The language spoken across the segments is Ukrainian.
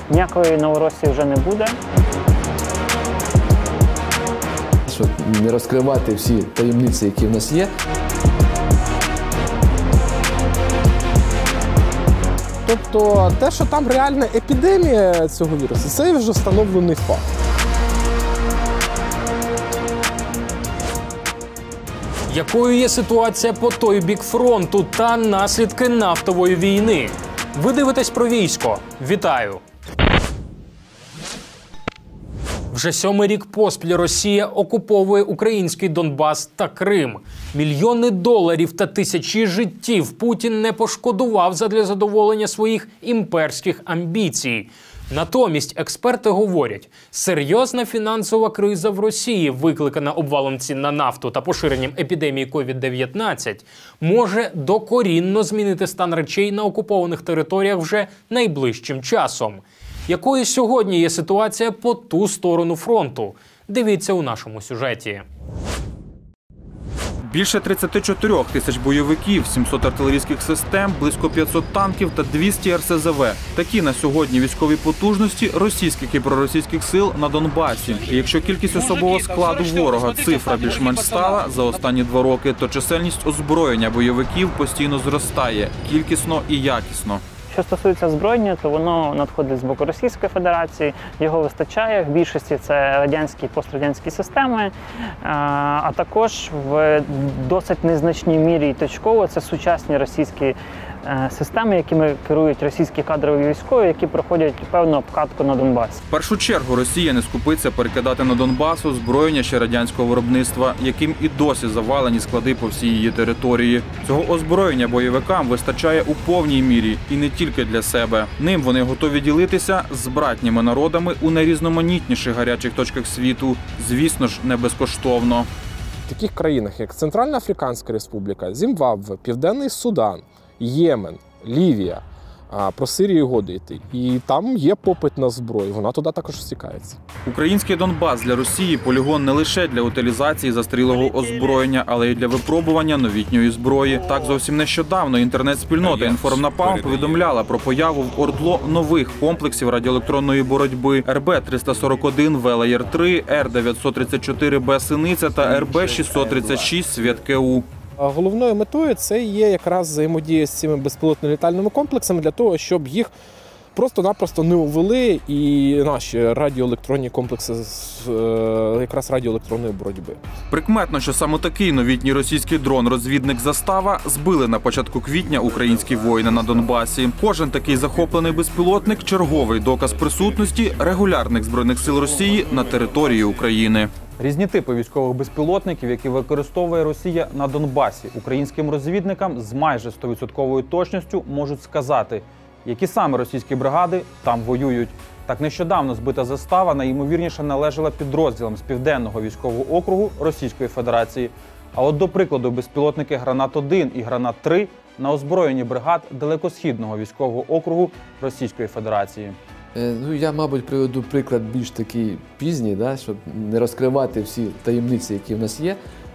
Ніякої Новоросії вже не буде. Щоб не розкривати всі таємниці, які в нас є. Тобто те, що там реальна епідемія цього вірусу, це вже встановлений факт. Якою є ситуація по той бік фронту та наслідки нафтової війни? Ви дивитесь про військо. Вітаю! Вже 7-й рік поспіль Росія окуповує український Донбас та Крим. Мільйони доларів та тисячі життів Путін не пошкодував задля задоволення своїх імперських амбіцій. Натомість експерти говорять, серйозна фінансова криза в Росії, викликана обвалом цін на нафту та поширенням епідемії COVID-19, може докорінно змінити стан речей на окупованих територіях вже найближчим часом. Якою сьогодні є ситуація по ту сторону фронту? Дивіться у нашому сюжеті. Більше 34 тисяч бойовиків, 700 артилерійських систем, близько 500 танків та 200 РСЗВ. Такі на сьогодні військові потужності російських і проросійських сил на Донбасі. І якщо кількість особового складу ворога цифра більш-менш стала за останні 2 роки, то чисельність озброєння бойовиків постійно зростає, кількісно і якісно. Що стосується озброєння, то воно надходить з боку Російської Федерації, його вистачає, в більшості це радянські і пострадянські системи, а також в досить незначній мірі і точково це сучасні російські системи, якими керують російські кадрові військові, які проходять певну обкатку на Донбасі. В першу чергу Росія не скупиться перекидати на Донбас озброєння ще радянського виробництва, яким і досі завалені склади по всій її території. Цього озброєння бойовикам вистачає у повній мірі і не тільки для себе. Ним вони готові ділитися з братніми народами у найрізноманітніших гарячих точках світу. Звісно ж, не безкоштовно. В таких країнах, як Центральна Африканська Республіка, Зімбабве, Південний Судан, Ємен, Лівія, про Сирію годи йти. І там є попит на зброю, вона туди також стікається. Український Донбас для Росії – полігон не лише для утилізації застарілого озброєння, але й для випробування новітньої зброї. Так, зовсім нещодавно інтернет-спільнота «Інформнапалм» повідомляла про появу в ОРДЛО нових комплексів радіоелектронної боротьби РБ-341 «Велеєр-3», Р-934Б «Синиця» та РБ-636 «Свєт-КУ». Головною метою це є якраз взаємодія з цими безпілотними літальними комплексами для того, щоб їх просто-напросто не увели і наші радіоелектронні комплекси якраз радіоелектронної боротьби. Прикметно, що саме такий новітній російський дрон-розвідник «Застава» збили на початку квітня українські воїни на Донбасі. Кожен такий захоплений безпілотник – черговий доказ присутності регулярних збройних сил Росії на території України. Різні типи військових безпілотників, які використовує Росія на Донбасі, українським розвідникам з майже 100% точністю можуть сказати, які саме російські бригади там воюють. Так, нещодавно збита «Застава» найімовірніше належала підрозділам з Південного військового округу Російської Федерації. А от, до прикладу, безпілотники «Гранат-1» і «Гранат-3» на озброєнні бригад Далекосхідного військового округу Російської Федерації. Я, мабуть, приведу приклад більш такий пізній, щоб не розкривати всі таємниці, які в нас є.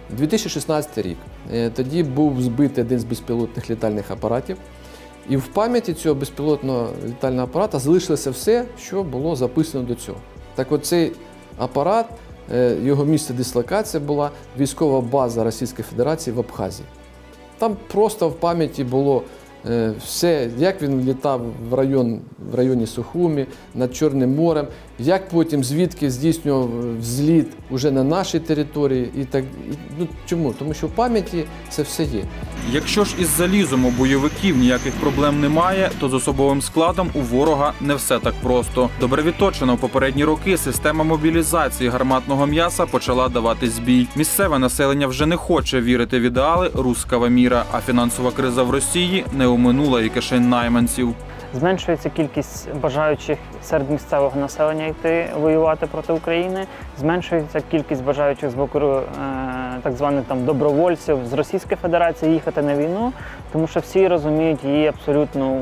2016 рік. Тоді був збитий один з безпілотних літальних апаратів. І в пам'яті цього безпілотного літального апарата залишилося все, що було записано до цього. Так от цей апарат, його місце дислокації була військова база Російської Федерації в Абхазії. Там просто в пам'яті було все, як він літав в районі Сухумі, над Чорним морем, як потім звідки здійснював взліт уже на нашій території. Чому? Тому що в пам'яті це все є. Якщо ж із залізом у бойовиків ніяких проблем немає, то з особовим складом у ворога не все так просто. Добре відточена в попередні роки система мобілізації гарматного м'яса почала давати збій. Місцеве населення вже не хоче вірити в ідеали «русского міра», а фінансова криза в Росії не оминула і кишень найманців. Зменшується кількість бажаючих серед місцевого населення йти воювати проти України, зменшується кількість бажаючих з боку так званих добровольців з Російської Федерації їхати на війну, тому що всі розуміють її абсолютну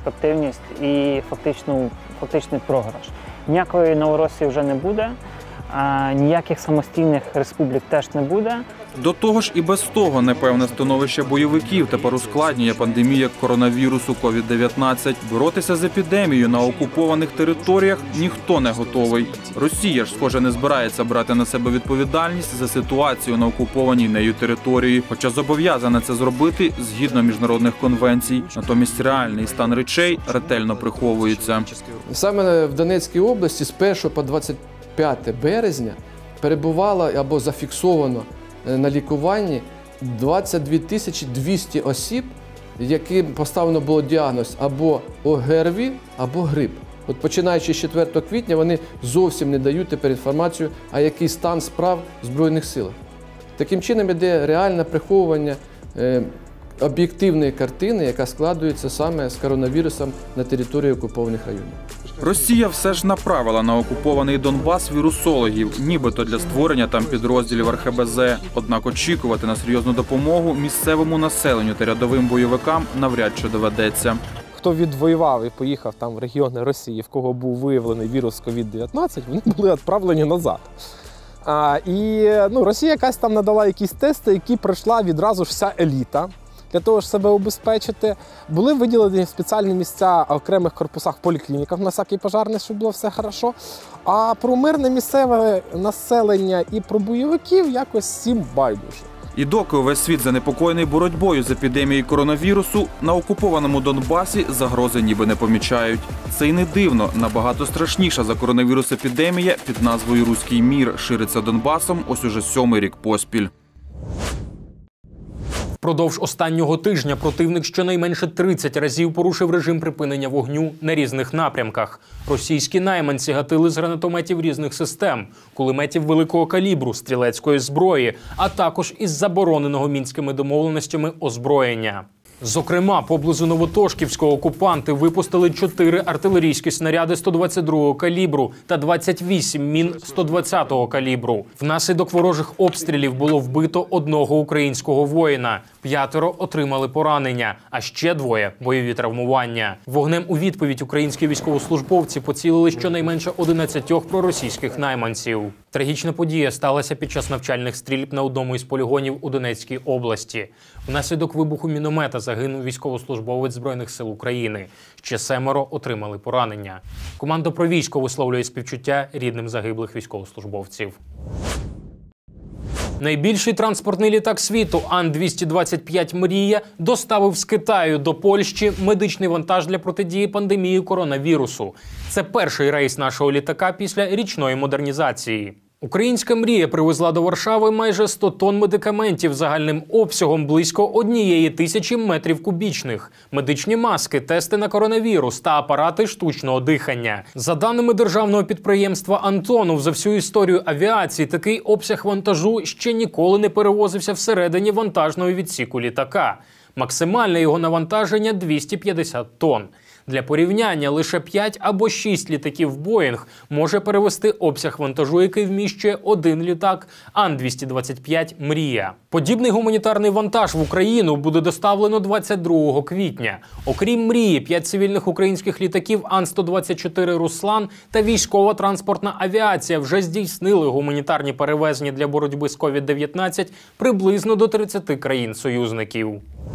безперспективність і фактичний програш. Ніякої Новоросії вже не буде. ніяких самостійних республік теж не буде. До того ж і без того непевне становище бойовиків тепер ускладнює пандемія коронавірусу COVID-19. Боротися з епідемією на окупованих територіях ніхто не готовий. Росія ж, схоже, не збирається брати на себе відповідальність за ситуацію на окупованій нею території, хоча зобов'язана це зробити згідно міжнародних конвенцій. Натомість реальний стан речей ретельно приховується. Саме в Донецькій області з 1 по 25 березня перебувало або зафіксовано на лікуванні 22 200 осіб, яким поставлено було діагноз або ОГРВІ, або грип. От починаючи з 4 квітня вони зовсім не дають тепер інформацію, а який стан справ в Збройних силах. Таким чином йде реальне приховування об'єктивної картини, яка складується саме з коронавірусом на території окупованих районів. Росія все ж направила на окупований Донбас вірусологів, нібито для створення там підрозділів РХБЗ. Однак очікувати на серйозну допомогу місцевому населенню та рядовим бойовикам навряд чи доведеться. Хто відвоював і поїхав там в регіони Росії, в кого був виявлений вірус COVID-19, вони були відправлені назад. Росія якась там надала якісь тести, які пройшла відразу ж вся еліта. Для того, щоб себе убезпечити, були виділені спеціальні місця в окремих корпусах, поліклініках на всякий пожарний, щоб було все добре. А про мирне місцеве населення і про бойовиків якось всім байдуже. І доки увесь світ занепокоєний боротьбою з епідемією коронавірусу, на окупованому Донбасі загрози ніби не помічають. Це й не дивно, набагато страшніша за коронавірус епідемія під назвою «Руський мір» шириться Донбасом ось уже 7-й рік поспіль. Впродовж останнього тижня противник щонайменше 30 разів порушив режим припинення вогню на різних напрямках. Російські найманці гатили з гранатометів різних систем, кулеметів великого калібру, стрілецької зброї, а також із забороненого мінськими домовленостями озброєння. Зокрема, поблизу Новотошківського окупанти випустили 4 артилерійські снаряди 122-го калібру та 28 мін 120-го калібру. Внаслідок ворожих обстрілів було вбито 1 українського воїна, 5 отримали поранення, а ще 2 – бойові травмування. Вогнем у відповідь українські військовослужбовці поцілили щонайменше 11 проросійських найманців. Трагічна подія сталася під час навчальних стрільб на одному із полігонів у Донецькій області. Внаслідок вибуху міномета загинув військовослужбовець Збройних сил України. Ще 7 отримали поранення. Команда про військо висловлює співчуття рідним загиблих військовослужбовців. Найбільший транспортний літак світу Ан-225 «Мрія» доставив з Китаю до Польщі медичний вантаж для протидії пандемії коронавірусу. Це перший рейс нашого літака після річної модернізації. Українська «Мрія» привезла до Варшави майже 100 тонн медикаментів загальним обсягом близько 1000 метрів кубічних, медичні маски, тести на коронавірус та апарати штучного дихання. За даними державного підприємства «Антонов», за всю історію авіації такий обсяг вантажу ще ніколи не перевозився всередині вантажного відсіку літака. Максимальне його навантаження – 250 тонн. Для порівняння, лише 5 або 6 літаків «Боїнг» може перевести обсяг вантажу, який вміщує один літак Ан-225 «Мрія». Подібний гуманітарний вантаж в Україну буде доставлено 22 квітня. Окрім «Мрії», 5 цивільних українських літаків Ан-124 «Руслан» та військова транспортна авіація вже здійснили гуманітарні перевезення для боротьби з COVID-19 приблизно до 30 країн-союзників.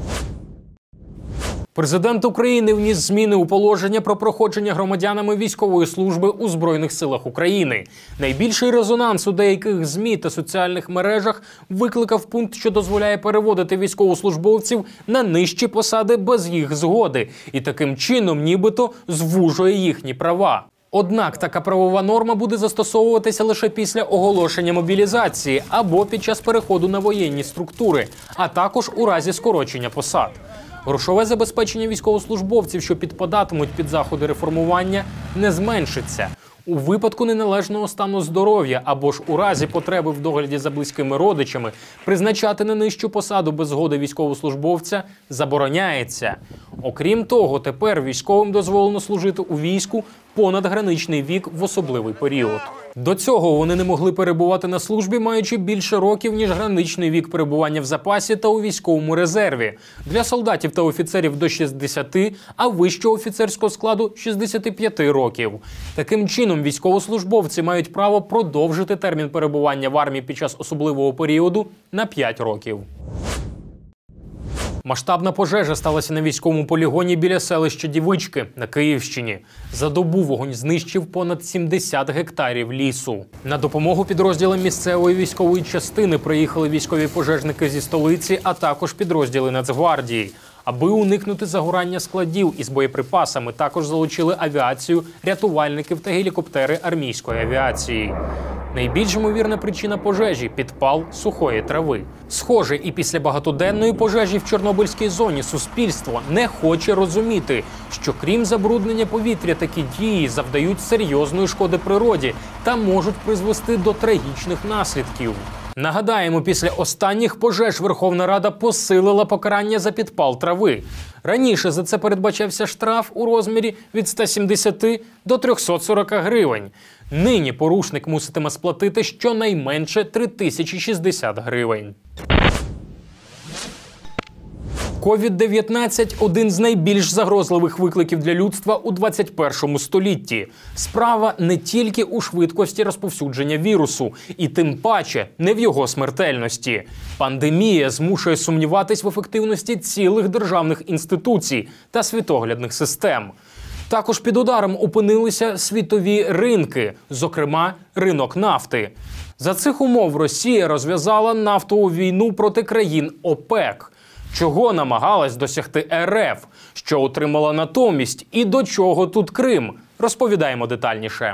Президент України вніс зміни у положення про проходження громадянами військової служби у Збройних силах України. Найбільший резонанс у деяких ЗМІ та соціальних мережах викликав пункт, що дозволяє переводити військовослужбовців на нижчі посади без їх згоди і таким чином нібито звужує їхні права. Однак така правова норма буде застосовуватися лише після оголошення мобілізації або під час переходу на воєнні структури, а також у разі скорочення посад. Грошове забезпечення військовослужбовців, що підпадатимуть під заходи реформування, не зменшиться. У випадку неналежного стану здоров'я або ж у разі потреби в догляді за близькими родичами призначати на нижчу посаду без згоди військовослужбовця забороняється. Окрім того, тепер військовим дозволено служити у війську понад граничний вік в особливий період. До цього вони не могли перебувати на службі, маючи більше років, ніж граничний вік перебування в запасі та у військовому резерві. Для солдатів та офіцерів до 60, а вищого офіцерського складу – 65 років. Таким чином, військовослужбовці мають право продовжити термін перебування в армії під час особливого періоду на 5 років. Масштабна пожежа сталася на військовому полігоні біля селища Дівички на Київщині. За добу вогонь знищив понад 70 гектарів лісу. На допомогу підрозділам місцевої військової частини приїхали військові пожежники зі столиці, а також підрозділи Нацгвардії. Аби уникнути загорання складів із боєприпасами, також залучили авіацію, рятувальників та гелікоптери армійської авіації. Найбільш ймовірна причина пожежі – підпал сухої трави. Схоже, і після багатоденної пожежі в Чорнобильській зоні суспільство не хоче розуміти, що крім забруднення повітря, такі дії завдають серйозної шкоди природі та можуть призвести до трагічних наслідків. Нагадаємо, після останніх пожеж Верховна Рада посилила покарання за підпал трави. Раніше за це передбачався штраф у розмірі від 170 до 340 гривень. Нині порушник муситиме сплатити щонайменше 3060 гривень. COVID-19 – один з найбільш загрозливих викликів для людства у 21 столітті. Справа не тільки у швидкості розповсюдження вірусу, і тим паче не в його смертельності. Пандемія змушує сумніватись в ефективності цілих державних інституцій та світоглядних систем. Також під ударом опинилися світові ринки, зокрема ринок нафти. За цих умов Росія розв'язала нафтову війну проти країн ОПЕК. Чого намагалась досягти РФ, що отримала натомість і до чого тут Крим? Розповідаємо детальніше.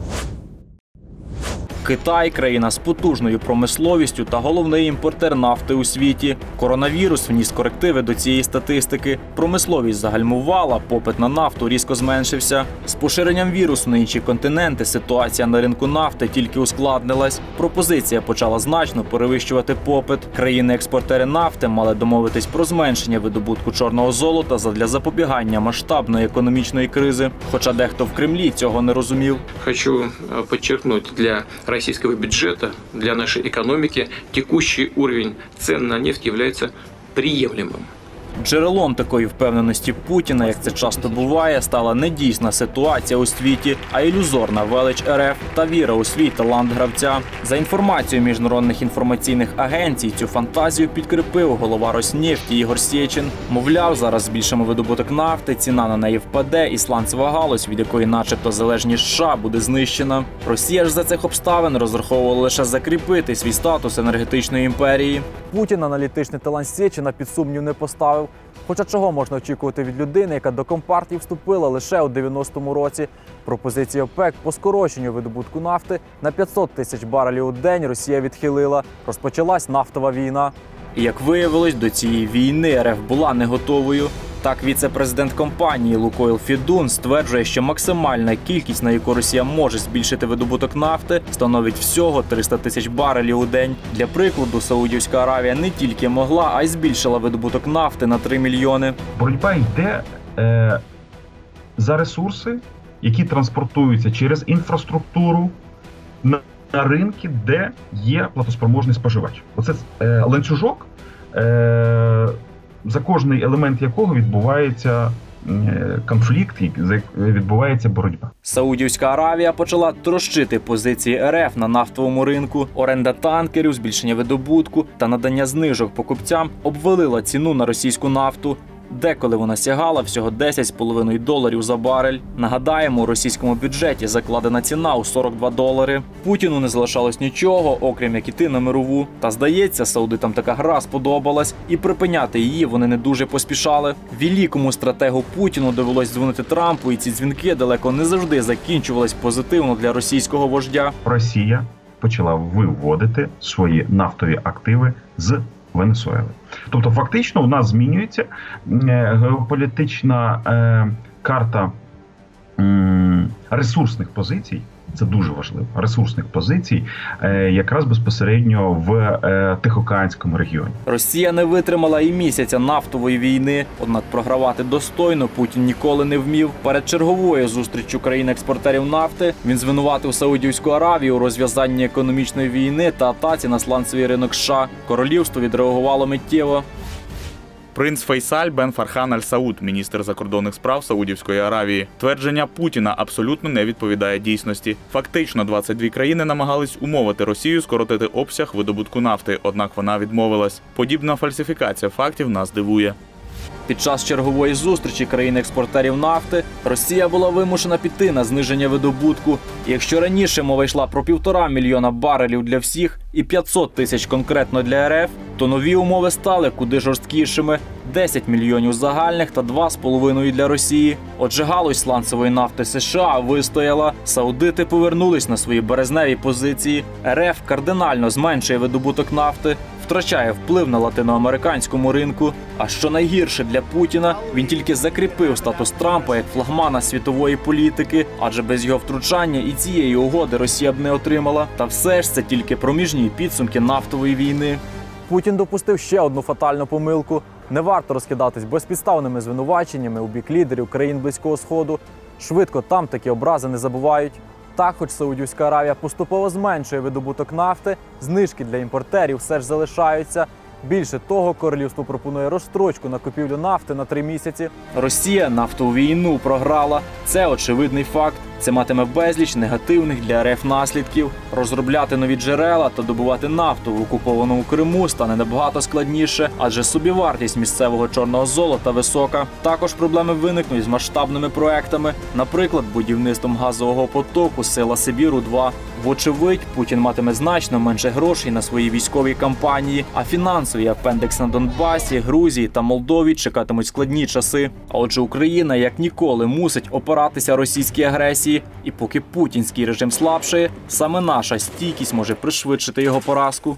Китай – країна з потужною промисловістю та головний імпортер нафти у світі. Коронавірус вніс корективи до цієї статистики. Промисловість загальмувала, попит на нафту різко зменшився. З поширенням вірусу на інші континенти ситуація на ринку нафти тільки ускладнилась. Пропозиція почала значно перевищувати попит. Країни-експортери нафти мали домовитись про зменшення видобутку чорного золота задля запобігання масштабної економічної кризи. Хоча дехто в Кремлі цього не розумів. Хочу подчеркнуть, для российского бюджета, для нашей экономики текущий уровень цен на нефть является приемлемым. Джерелом такої впевненості Путіна, як це часто буває, стала не дійсна ситуація у світі, а ілюзорна велич РФ та віра у свій талант гравця. За інформацією міжнародних інформаційних агенцій, цю фантазію підкріпив голова Роснефті Ігор Сєчин. Мовляв, зараз збільшимо видобуток нафти, ціна на неї впаде і сланцева галузь, від якої начебто залежні США, буде знищена. Росія ж за цих обставин розраховувала лише закріпити свій статус енергетичної імперії. Путін аналітичний талант Сєчина під сумнів не поставив. Хоча чого можна очікувати від людини, яка до Компартії вступила лише у 90-му році. Пропозицію ОПЕК по скороченню видобутку нафти на 500 тисяч барелів у день Росія відхилила. Розпочалась нафтова війна. І, як виявилось, до цієї війни РФ була не готовою. Так, віце-президент компанії «Лукойл» Фідун стверджує, що максимальна кількість, на яку Росія може збільшити видобуток нафти, становить всього 300 тисяч барелів у день. Для прикладу, Саудівська Аравія не тільки могла, а й збільшила видобуток нафти на 3 мільйони. Боротьба йде за ресурси, які транспортуються через інфраструктуру на ринки, де є платоспроможний споживач. Оце ланцюжок, за кожний елемент якого відбувається конфлікт, відбувається боротьба. Саудівська Аравія почала трощити позиції РФ на нафтовому ринку. Оренда танкерів, збільшення видобутку та надання знижок покупцям обвалила ціну на російську нафту. Деколи вона сягала всього $10,5 за барель. Нагадаємо, у російському бюджеті закладена ціна у $42. Путіну не залишалось нічого, окрім як іти на мирову. Та здається, саудитам така гра сподобалась, і припиняти її вони не дуже поспішали. Великому стратегу Путіну довелось дзвонити Трампу, і ці дзвінки далеко не завжди закінчувались позитивно для російського вождя. Росія почала виводити свої нафтові активи з Венесуели. Тобто фактично у нас змінюється геополітична карта ресурсних позицій це дуже важливо, ресурсних позицій якраз безпосередньо в Тихоокеанському регіоні. Росія не витримала і місяця нафтової війни, однак програвати достойно Путін ніколи не вмів. Перед черговою зустріччю країн-експортерів нафти він звинуватив Саудівську Аравію у розв'язанні економічної війни та атаці на сланцевий ринок США. Королівство відреагувало миттєво. Принц Фейсаль бен Фархан Аль-Сауд, міністр закордонних справ Саудівської Аравії. Твердження Путіна абсолютно не відповідає дійсності. Фактично, 22 країни намагались умовити Росію скоротити обсяг видобутку нафти, однак вона відмовилась. Подібна фальсифікація фактів нас дивує. Під час чергової зустрічі країн-експортерів нафти Росія була вимушена піти на зниження видобутку. І якщо раніше мова йшла про 1,5 мільйона барелів для всіх і 500 тисяч конкретно для РФ, то нові умови стали куди жорсткішими – 10 мільйонів загальних та 2,5 для Росії. Отже, галузь сланцевої нафти США вистояла, саудити повернулись на свої березневі позиції, РФ кардинально зменшує видобуток нафти, втрачає вплив на латиноамериканському ринку. А що найгірше для Путіна, він тільки закріпив статус Трампа як флагмана світової політики, адже без його втручання і цієї угоди Росія б не отримала. Та все ж це тільки проміжні підсумки нафтової війни. Путін допустив ще одну фатальну помилку. Не варто розкидатись безпідставними звинуваченнями у бік лідерів країн Близького Сходу. Швидко там такі образи не забувають. Так, хоч Саудівська Аравія поступово зменшує видобуток нафти, знижки для імпортерів все ж залишаються. Більше того, королівство пропонує розстрочку на купівлю нафти на 3 місяці. Росія нафтову війну програла. Це очевидний факт. Це матиме безліч негативних для РФ наслідків. Розробляти нові джерела та добувати нафту в окупованому Криму стане набагато складніше, адже собівартість місцевого чорного золота висока. Також проблеми виникнуть з масштабними проектами, наприклад, будівництвом газового потоку «Сила Сибіру-2». Вочевидь, Путін матиме значно менше грошей на свої військові кампанії, а фінансовий апендекс на Донбасі, Грузії та Молдові чекатимуть складні часи. А отже, Україна як ніколи мусить опиратися російській агресії. І поки путінський режим слабшає, саме наша стійкість може пришвидшити його поразку.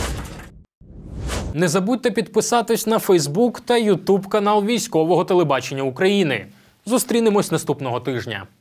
Не забудьте підписатись на Фейсбук та Ютуб канал Військового телебачення України. Зустрінемось наступного тижня.